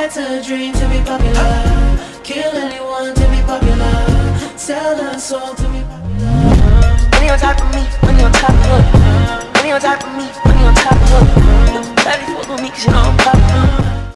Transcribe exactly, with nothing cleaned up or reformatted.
It's a dream to be popular. Kill anyone to be popular. Sell a soul to be popular. Money on top of me, money on top of me. Money on top of me.